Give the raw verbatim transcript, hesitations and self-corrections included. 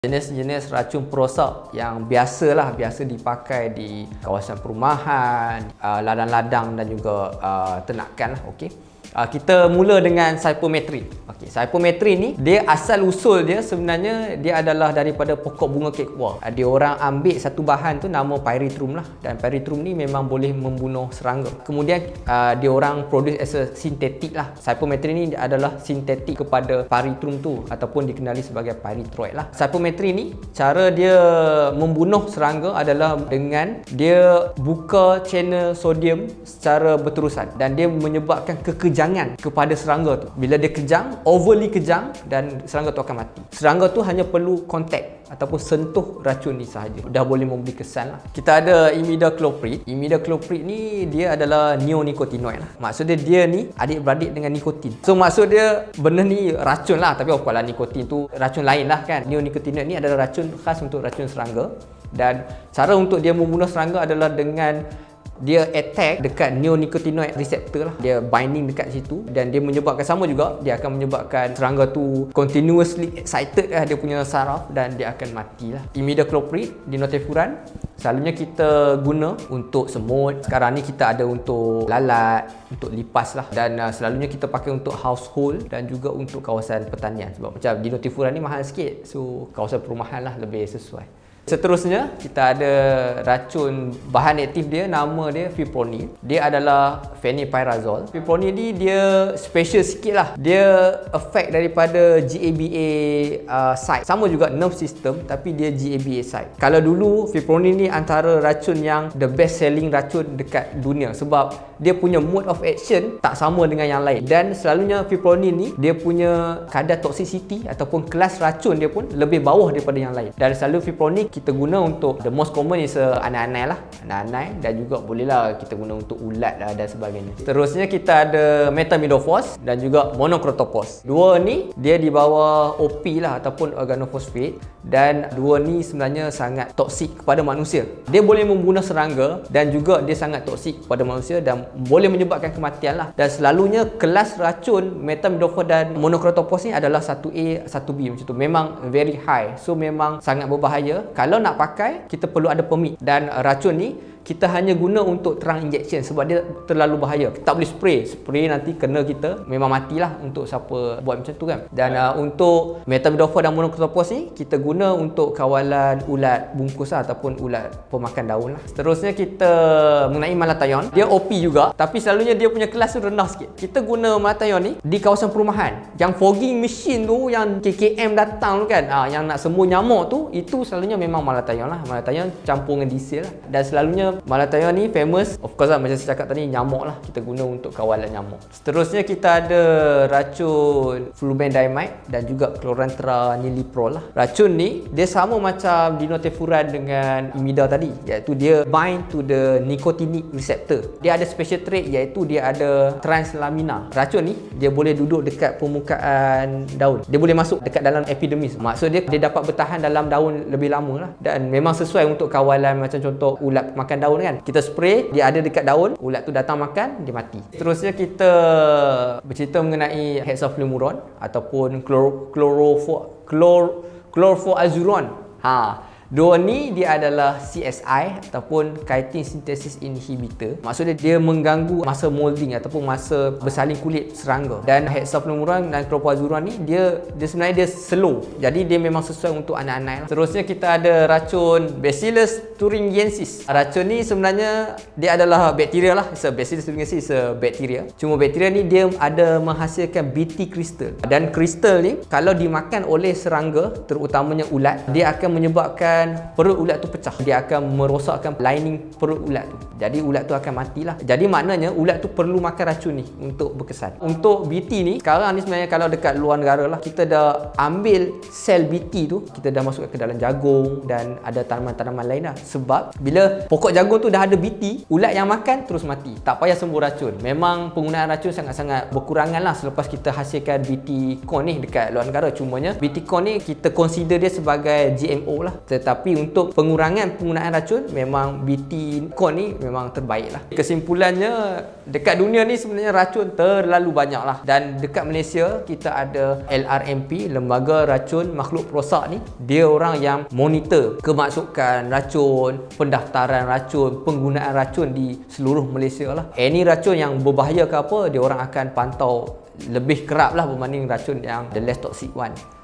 Jenis-jenis racun perosak yang biasalah biasa dipakai di kawasan perumahan, uh, ladang-ladang dan juga uh, ternakan lah, okey. Uh, kita mula dengan Cypermethrin. Okey, Cypermethrin ni dia asal usul dia sebenarnya dia adalah daripada pokok bunga kekwa. Uh, dia orang ambil satu bahan tu nama pyrethrum lah, dan pyrethrum ni memang boleh membunuh serangga. Kemudian uh, dia orang produce as a sintetik lah. Cypermethrin ni adalah sintetik kepada pyrethrum tu ataupun dikenali sebagai pyrethroid lah. Cypermethrin ni cara dia membunuh serangga adalah dengan dia buka channel sodium secara berterusan dan dia menyebabkan kekejangan kepada serangga tu. Bila dia kejang, overly kejang, dan serangga tu akan mati. Serangga tu hanya perlu kontak ataupun sentuh racun ni sahaja, dah boleh memberi kesan lah. Kita ada imidacloprid. Imidacloprid ni dia adalah neonicotinoid lah. Maksud dia dia ni adik-beradik dengan nikotin. So maksud dia benda ni racun lah, tapi apalah nikotin tu racun lain lah kan. Neonicotinoid ni adalah racun khas untuk racun serangga, dan cara untuk dia membunuh serangga adalah dengan dia attack dekat neonicotinoid receptor lah. Dia binding dekat situ dan dia menyebabkan sama juga, dia akan menyebabkan serangga tu continuously excited lah dia punya saraf dan dia akan mati lah. Imidacloprid, dinotefuran selalunya kita guna untuk semut. Sekarang ni kita ada untuk lalat, untuk lipas lah, dan uh, selalunya kita pakai untuk household dan juga untuk kawasan pertanian. Sebab macam dinotefuran ni mahal sikit, so kawasan perumahan lah lebih sesuai. Seterusnya kita ada racun bahan aktif dia, nama dia fipronil. Dia adalah fenylpyrazole. Fipronil ni dia special sikit lah. Dia effect daripada G A B A uh, site. Sama juga nerve system, tapi dia G A B A site. Kalau dulu fipronil ni antara racun yang the best selling racun dekat dunia, sebab dia punya mode of action tak sama dengan yang lain, dan selalunya fipronil ni dia punya kadar toxicity ataupun kelas racun dia pun lebih bawah daripada yang lain. Dan selalu fipronil kita guna untuk, the most common is uh, anai-anai lah, anai-anai, dan juga bolehlah kita guna untuk ulat lah dan sebagainya. Terusnya kita ada metamidofos dan juga monocrotopos. Dua ni dia di bawah O P lah ataupun organofosfate, dan dua ni sebenarnya sangat toksik kepada manusia. Dia boleh membunuh serangga dan juga dia sangat toksik kepada manusia dan boleh menyebabkan kematian lah. Dan selalunya kelas racun metamidofos dan monocrotopos ni adalah satu A, satu B macam tu. Memang very high, so memang sangat berbahaya. Kalau nak pakai, kita perlu ada permit, dan racun ni kita hanya guna untuk terang injection sebab dia terlalu bahaya. Kita tak boleh spray. Spray nanti kena kita, memang matilah untuk siapa buat macam tu kan. Dan uh, untuk metamidofos dan monocrotopos ni kita guna untuk kawalan ulat bungkus lah, ataupun ulat pemakan daun lah. Seterusnya kita mengenai malathion. Dia O P juga, tapi selalunya dia punya kelas tu rendah sikit. Kita guna malathion ni di kawasan perumahan. Yang fogging machine tu, yang K K M datang tu kan, ha, yang nak sembuh nyamuk tu, itu selalunya memang malathion lah. Malathion campur dengan diesel lah. Dan selalunya malathion ni famous, of course lah, macam saya cakap tadi, nyamuk lah, kita guna untuk kawalan nyamuk. Seterusnya kita ada racun flubendiamide dan juga chlorantraniliprol niliprol lah. Racun ni dia sama macam dinotefuran dengan imida tadi, iaitu dia bind to the nicotinic receptor. Dia ada special trait, iaitu dia ada translamina. Racun ni dia boleh duduk dekat permukaan daun, dia boleh masuk dekat dalam epidermis. Maksud dia dia dapat bertahan dalam daun lebih lama lah, dan memang sesuai untuk kawalan macam contoh ulat makan daun kan. Kita spray, dia ada dekat daun, ulat tu datang makan, dia mati. Seterusnya kita bercerita mengenai hexafluomuron ataupun chloro chlorofo chlor chlorfluazuron. Ha, dua ni dia adalah C S I ataupun chitin synthesis inhibitor. Maksudnya dia mengganggu masa molding ataupun masa bersalin kulit serangga. Dan hexafluomuron dan chlorfluazuron ni dia dia sebenarnya dia slow. Jadi dia memang sesuai untuk anak-anak lah. Terusnya kita ada racun Bacillus thuringiensis. Racun ni sebenarnya dia adalah bakteria lah. So, Bacillus thuringiensis is a bakteria. Cuma bakteria ni dia ada menghasilkan B T crystal. Dan kristal ni kalau dimakan oleh serangga, terutamanya ulat, dia akan menyebabkan perut ulat tu pecah. Dia akan merosakkan lining perut ulat tu. Jadi ulat tu akan matilah. Jadi maknanya ulat tu perlu makan racun ni untuk berkesan. Untuk B T ni, sekarang ni sebenarnya kalau dekat luar negara lah, kita dah ambil sel B T tu, kita dah masukkan ke dalam jagung dan ada tanaman-tanaman lain lah. Sebab bila pokok jagung tu dah ada B T, ulat yang makan terus mati. Tak payah sembuh racun. Memang penggunaan racun sangat-sangat berkurangan lah selepas kita hasilkan B T corn ni dekat luar negara. Cumanya B T corn ni kita consider dia sebagai G M O lah. Tetapi Tetapi untuk pengurangan penggunaan racun, memang B T Corn ni memang terbaik lah. Kesimpulannya, dekat dunia ni sebenarnya racun terlalu banyak lah. Dan dekat Malaysia, kita ada L R M P, Lembaga Racun Makhluk Perosak ni. Dia orang yang monitor kemasukan racun, pendaftaran racun, penggunaan racun di seluruh Malaysia lah. Any racun yang berbahaya ke apa, dia orang akan pantau lebih kerap lah berbanding racun yang the less toxic one.